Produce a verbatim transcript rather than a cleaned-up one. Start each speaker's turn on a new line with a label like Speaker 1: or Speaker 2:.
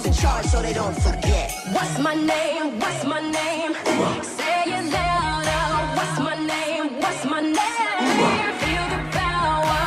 Speaker 1: who's in charge so they don't forget. What's my name? What's my name?